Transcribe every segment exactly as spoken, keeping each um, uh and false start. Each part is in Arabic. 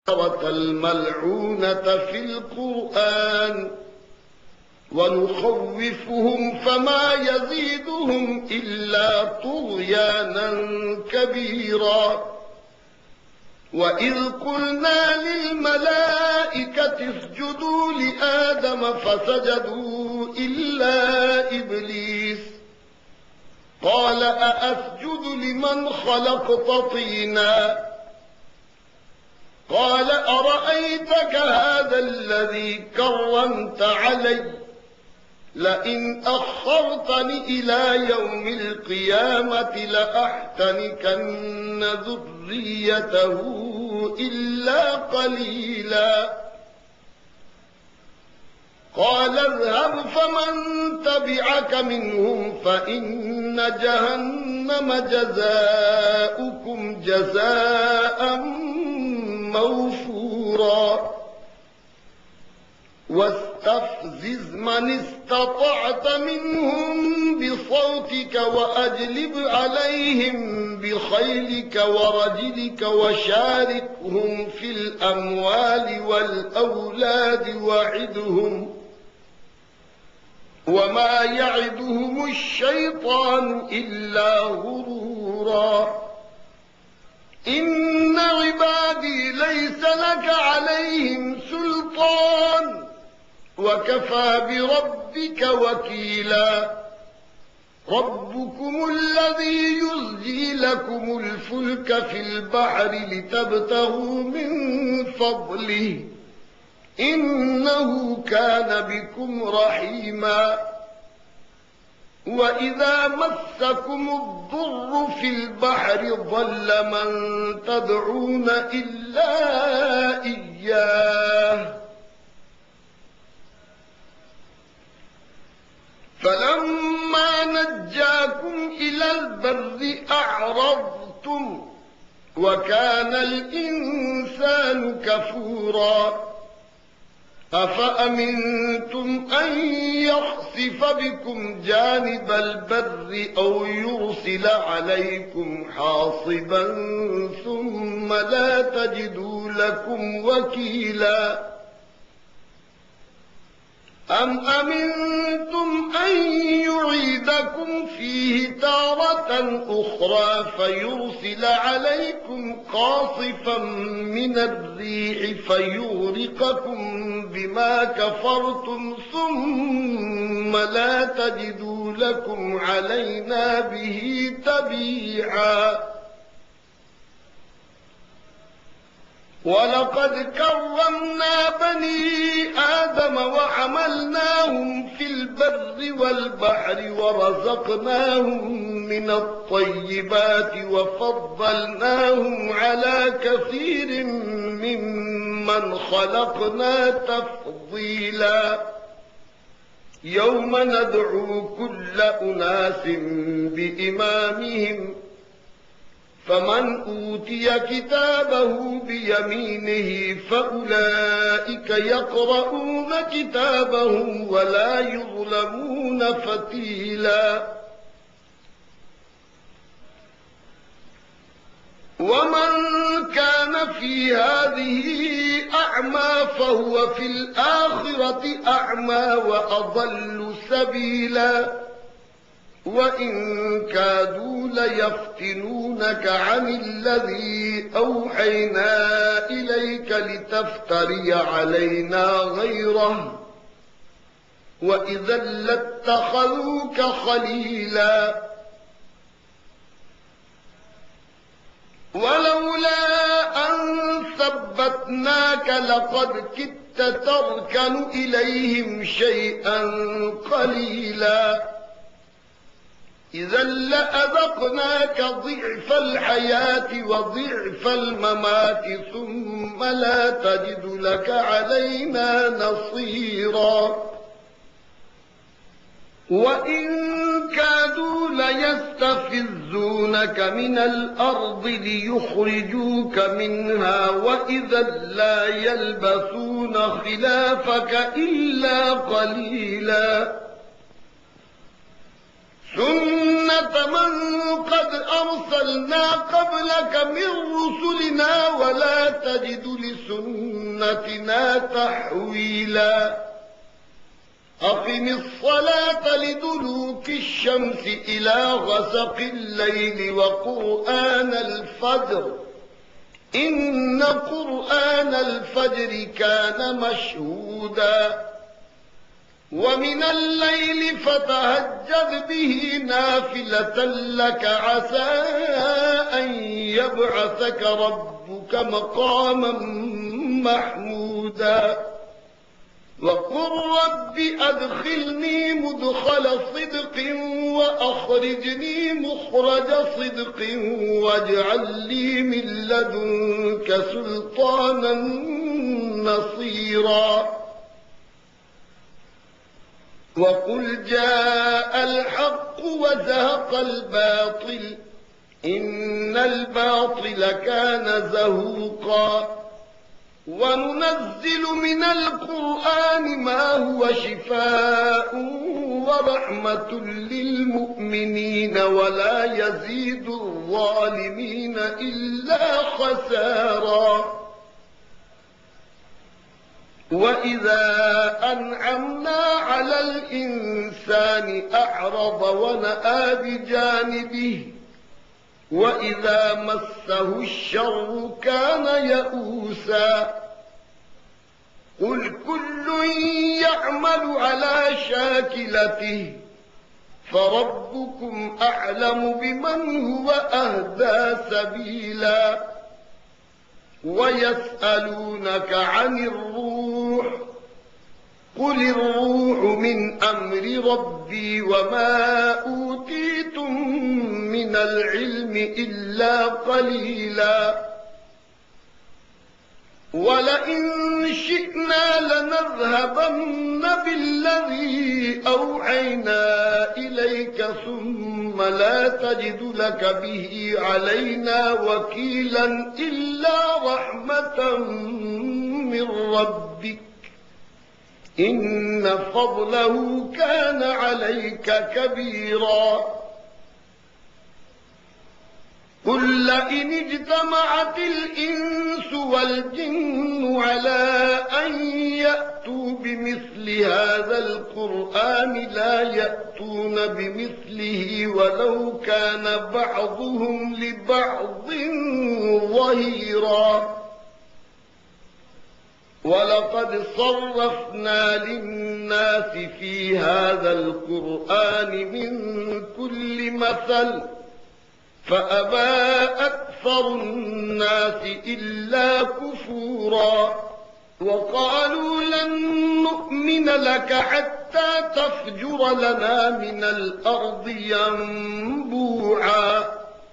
الملعونة في القرآن ونخوفهم فما يزيدهم إلا طغيانا كبيرا. وإذ قلنا للملائكة اسجدوا لآدم فسجدوا إلا إبليس قال أأسجد لمن خلقت طينا قال أرأيتك هذا الذي كرمت علي لئن أخرتني إلى يوم القيامة لأحتنكن ذريته إلا قليلا. قال اذهب فمن تبعك منهم فإن جهنم جزاؤكم جزاء موفورا. واستفزز من استطعت منهم بصوتك وأجلب عليهم بخيلك ورجلك وشاركهم في الأموال والأولاد وعدهم وما يعدهم الشيطان إلا غرورا. إن عبادي ليس لك عليهم سلطان وكفى بربك وكيلا. ربكم الذي يزجي لكم الفلك في البحر لتبتغوا من فضله إنه كان بكم رحيما. وإذا مسكم الضر في البحر ضل من تدعون إلا إياه فلما نجاكم إلى البر أعرضتم وكان الإنسان كفورا. أفأمنتم أن يخسف بكم جانب البر أو يرسل عليكم حاصبا ثم لا تجدوا لكم وكيلا. أم أمنتم أن يعيدكم فيه تارة أخرى فيرسل عليكم قاصفا من الريح فيغرقكم بما كفرتم ثم لا تجدوا لكم علينا به تبيعا. ولقد كرمنا بني آدم وحملناهم في البر والبحر ورزقناهم من الطيبات وفضلناهم على كثير ممن خلقنا تفضيلا. يوم ندعو كل أناس بإمامهم فمن أوتي كتابه بيمينه فأولئك يقرؤون كتابهم ولا يظلمون فتيلا. ومن كان في هذه أعمى فهو في الآخرة أعمى وأضل سبيلا. وإن كادوا ليفتنونك عن الذي أوحينا إليك لتفتري علينا غيره وإذا لاتخذوك خليلا. ولولا أن ثبتناك لقد كدت تركن إليهم شيئا قليلا. إذا لأذقناك ضعف الحياة وضعف الممات ثم لا تجد لك علينا نصيرا. وإن كادوا ليستفزونك من الأرض ليخرجوك منها وإذا لا يلبثون خلافك إلا قليلا. ثم سنة من قد أرسلنا قبلك من رسلنا ولا تجد لسنتنا تحويلا أقم الصلاة لدلوك الشمس إلى غسق الليل وقرآن الفجر إن قرآن الفجر كان مشهودا ومن الليل فتهجد به نافلة لك عسى أن يبعثك ربك مقاما محمودا وقل رب أدخلني مدخل صدق وأخرجني مخرج صدق واجعل لي من لدنك سلطانا نصيرا وقل جاء الحق وزهق الباطل إن الباطل كان زهوقا وننزل من القرآن ما هو شفاء ورحمة للمؤمنين ولا يزيد الظالمين إلا خسارا وإذا أنعمنا على الإنسان أعرض ونأى بجانبه وإذا مسه الشر كان يئوسا قل كل يعمل على شاكلته فربكم أعلم بمن هو أهدى سبيلا ويسألونك عن الروح قل الروح من أمر ربي وما أوتيتم من العلم إلا قليلا ولئن شئنا لنذهبن بالذي أوحينا إليك ثم لا تجد لك به علينا وكيلا إلا رحمة من ربك إن فضله كان عليك كبيرا قل لئن اجتمعت الإنس والجن على أن يأتوا بمثل هذا القرآن لا يأتون بمثله ولو كان بعضهم لبعض ظهيرا ولقد صرفنا للناس في هذا القرآن من كل مثل فأبى أكثر الناس إلا كفورا وقالوا لن نؤمن لك حتى تفجر لنا من الأرض ينبوعا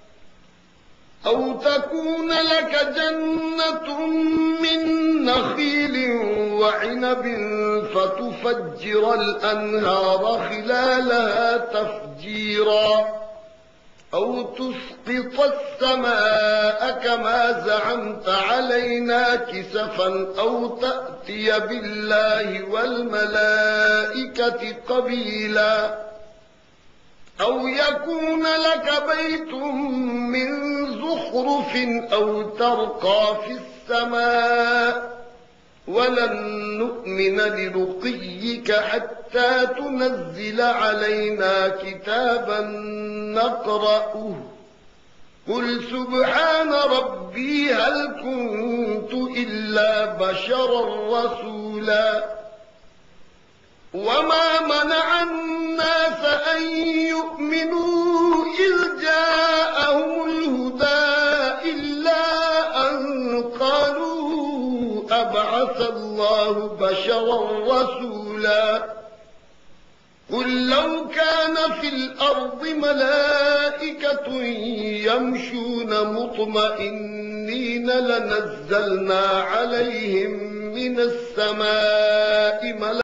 أو تكون لك جنة من نخيل وعنب فتفجر الأنهار خلالها تفجيرا أو تسقط السماء كما زعمت علينا كسفا أو تأتي بالله والملائكة قبيلا أو يكون لك بيت من زخرف أو ترقى في السماء ولن نؤمن لرقيك حتى تنزل علينا كتابا نقرأه قل سبحان ربي هل كنت إلا بشرا رسولا وما منع الناس أن يؤمنوا إذ جاءهم الهدى إلا أن قالوا أبعث الله بشرا رسولا قل لو كان في الأرض ملائكة يمشون مطمئنين لنزلنا عليهم من السماء ملائكة